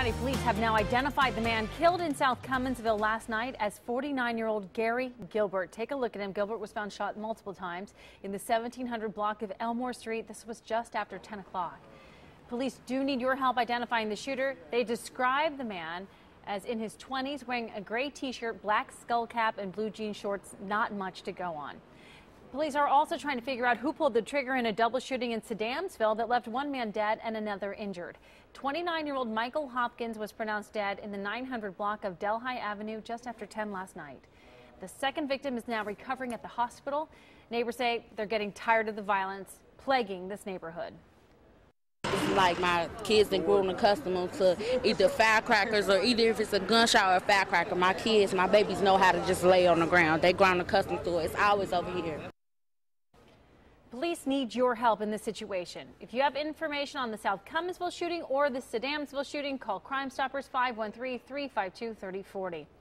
County police have now identified the man killed in South Cumminsville last night as 49-year-old Gary Gilbert. Take a look at him. Gilbert was found shot multiple times in the 1700 block of Elmore Street. This was just after 10 o'clock. Police do need your help identifying the shooter. They describe the man as in his 20s, wearing a gray T-shirt, black skull cap, and blue jean shorts. Not much to go on. Police are also trying to figure out who pulled the trigger in a double shooting in Sedamsville that left one man dead and another injured. 29-year-old Michael Hopkins was pronounced dead in the 900 block of Delhi Avenue just after 10 last night. The second victim is now recovering at the hospital. Neighbors say they're getting tired of the violence plaguing this neighborhood. It's like my kids that grown accustomed to either firecrackers or either if it's a gunshot or a firecracker. My kids, my babies know how to just lay on the ground. They grown accustomed to it. It's always over here. Police need your help in this situation. If you have information on the South Cumminsville shooting or the Sedamsville shooting, call Crime Stoppers 513-352-3040.